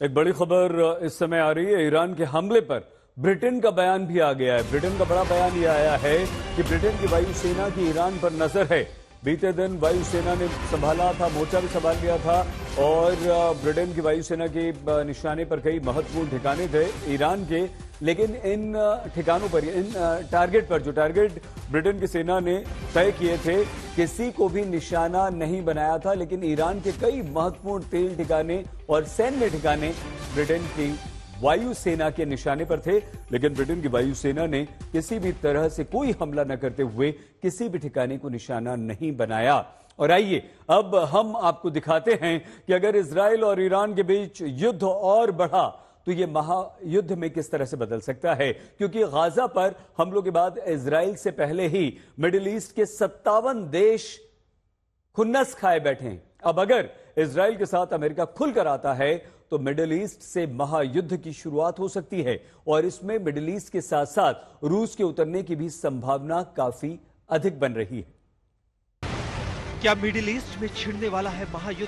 एक बड़ी खबर इस समय आ रही है। ईरान के हमले पर ब्रिटेन का बयान भी आ गया है। ब्रिटेन का बड़ा बयान ये आया है कि ब्रिटेन की वायुसेना की ईरान पर नजर है। बीते दिन वायुसेना ने संभाला था, मोर्चा भी संभाल लिया था और ब्रिटेन की वायुसेना के निशाने पर कई महत्वपूर्ण ठिकाने थे ईरान के। लेकिन इन ठिकानों पर, इन टारगेट पर, जो टारगेट ब्रिटेन की सेना ने तय किए थे, किसी को भी निशाना नहीं बनाया था। लेकिन ईरान के कई महत्वपूर्ण तेल ठिकाने और सैन्य ठिकाने ब्रिटेन की वायुसेना के निशाने पर थे। लेकिन ब्रिटेन की वायुसेना ने किसी भी तरह से कोई हमला न करते हुए किसी भी ठिकाने को निशाना नहीं बनाया। और आइए अब हम आपको दिखाते हैं कि अगर इजराइल और ईरान के बीच युद्ध और बढ़ा तो यह महायुद्ध में किस तरह से बदल सकता है। क्योंकि गाजा पर हमलों के बाद इजराइल से पहले ही मिडिल ईस्ट के 57 देश खुन्नस खाए बैठे हैं। अब अगर इजराइल के साथ अमेरिका खुलकर आता है तो मिडिल ईस्ट से महायुद्ध की शुरुआत हो सकती है और इसमें मिडिल ईस्ट के साथ साथ रूस के उतरने की भी संभावना काफी अधिक बन रही है। क्या मिडिल ईस्ट में छिड़ने वाला है महायुद्ध?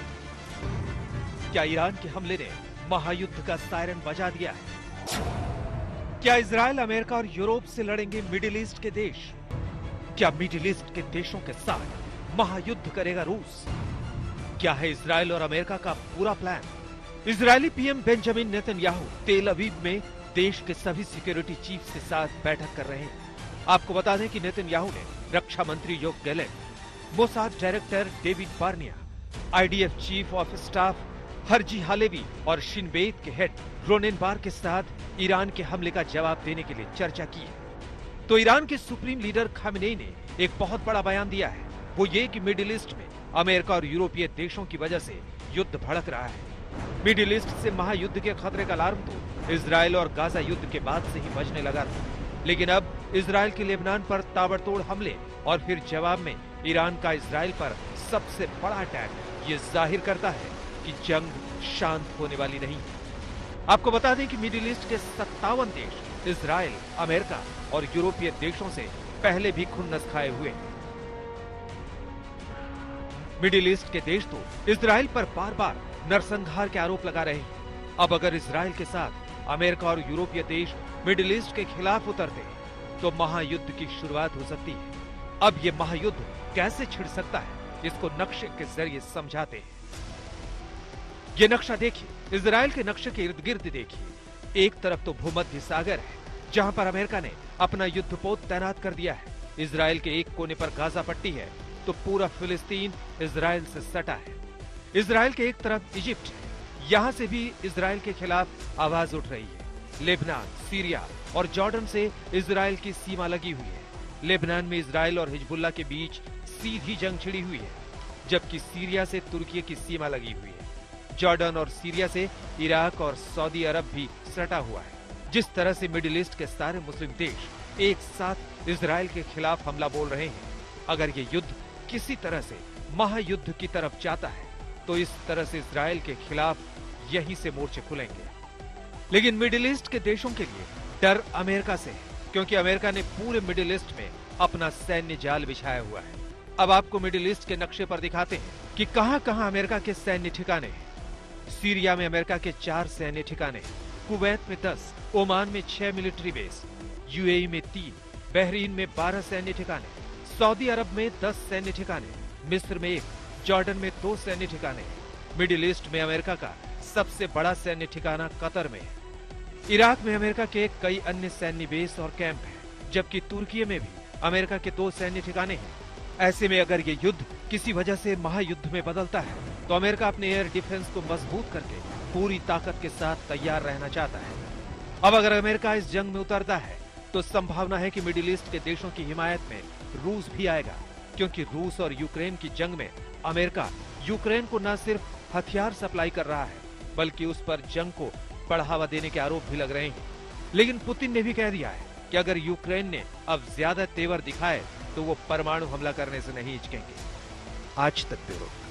क्या ईरान के हमले ने महायुद्ध का सायरन बजा दिया है? क्या इजराइल, अमेरिका और यूरोप से लड़ेंगे मिडिल ईस्ट के देश? क्या मिडिल ईस्ट के देशों के साथ महायुद्ध करेगा रूस? क्या है इजराइल और अमेरिका का पूरा प्लान? Israeli PM Benjamin Netanyahu Tel Aviv में देश के सभी सिक्योरिटी चीफ के साथ बैठक कर रहे हैं। आपको बता दें कि नेतन्याहू ने रक्षा मंत्री Yoav Gallant, Mossad director David Barnea, IDF chief of staff Herzi Halevi और शिन बेत के हेड रोनेन बार के साथ ईरान के हमले का जवाब देने के लिए चर्चा की है। तो ईरान के सुप्रीम लीडर खामेनेई ने एक बहुत बड़ा बयान दिया है। वो ये कि मिडिल ईस्ट में अमेरिका और यूरोपीय देशों की वजह से युद्ध भड़क रहा है। मिडिल ईस्ट से महायुद्ध के खतरे का अलार्म तो इजराइल और गाजा युद्ध के बाद से ही बजने लगा था। लेकिन अब इजराइल के लेबनान पर ताबड़तोड़ हमले और फिर जवाब में ईरान का इजराइल पर सबसे बड़ा अटैक ये जाहिर करता है कि जंग शांत होने वाली नहीं है। आपको बता दें कि मिडिल ईस्ट के 57 देश इजराइल, अमेरिका और यूरोपीय देशों से पहले भी खुन्नस खाए हुए हैं। मिडिल ईस्ट के देश तो इजराइल पर बार बार नरसंहार के आरोप लगा रहे हैं। अब अगर इजराइल के साथ अमेरिका और यूरोपीय देश मिडिल ईस्ट के खिलाफ उतरते हैं तो महायुद्ध की शुरुआत हो सकती है। अब ये महायुद्ध कैसे छिड़ सकता है, इसको नक्शे के जरिए समझाते हैं। ये नक्शा देखिए, इजराइल के नक्शे के इर्द गिर्द देखिए। एक तरफ तो भूमध्य सागर है जहां पर अमेरिका ने अपना युद्धपोत तैनात कर दिया है। इजराइल के एक कोने पर गाजा पट्टी है तो पूरा फिलिस्तीन इजराइल से सटा है। इजराइल के एक तरफ इजिप्ट है, यहां से भी इजराइल के खिलाफ आवाज उठ रही है। लेबनान, सीरिया और जॉर्डन से इजराइल की सीमा लगी हुई है। लेबनान में इजराइल और हिजबुल्लाह के बीच सीधी जंग छिड़ी हुई है, जबकि सीरिया से तुर्की की सीमा लगी हुई है। जॉर्डन और सीरिया से इराक और सऊदी अरब भी सटा हुआ है। जिस तरह से मिडिल ईस्ट के सारे मुस्लिम देश एक साथ इजराइल के खिलाफ हमला बोल रहे हैं, अगर ये युद्ध किसी तरह से महायुद्ध की तरफ जाता है तो इस तरह से इजराइल के खिलाफ यहीं से मोर्चे खुलेंगे। लेकिन मिडिल ईस्ट के देशों के लिए डर अमेरिका से है, क्योंकि अमेरिका ने पूरे मिडिल ईस्ट में अपना सैन्य जाल बिछाया हुआ है। अब आपको मिडिल ईस्ट के नक्शे पर दिखाते हैं कि कहां-कहां अमेरिका के सैन्य ठिकाने हैं। सीरिया में अमेरिका के 4 सैन्य ठिकाने हैं, कुवैत में 10, ओमान में 6 मिलिट्री बेस, यूएई में 3, बहरीन में 12 सैन्य ठिकाने, सऊदी अरब में 10 सैन्य ठिकाने, मिस्र में 1, जॉर्डन में 2 सैन्य ठिकाने। मिडिल ईस्ट में अमेरिका का सबसे बड़ा सैन्य ठिकाना कतर में है। इराक में अमेरिका के कई अन्य सैन्य बेस और कैंप हैं, जबकि तुर्की में भी अमेरिका के 2 सैन्य ठिकाने हैं। ऐसे में अगर ये युद्ध किसी वजह से महायुद्ध में बदलता है तो अमेरिका अपने एयर डिफेंस को मजबूत करके पूरी ताकत के साथ तैयार रहना चाहता है। अब अगर अमेरिका इस जंग में उतरता है तो संभावना है कि मिडिल ईस्ट के देशों की हिमायत में रूस भी आएगा, क्योंकि रूस और यूक्रेन की जंग में अमेरिका यूक्रेन को न सिर्फ हथियार सप्लाई कर रहा है, बल्कि उस पर जंग को बढ़ावा देने के आरोप भी लग रहे हैं। लेकिन पुतिन ने भी कह दिया है कि अगर यूक्रेन ने अब ज्यादा तेवर दिखाए तो वो परमाणु हमला करने से नहीं हिचकेंगे। आज तक ब्यूरो।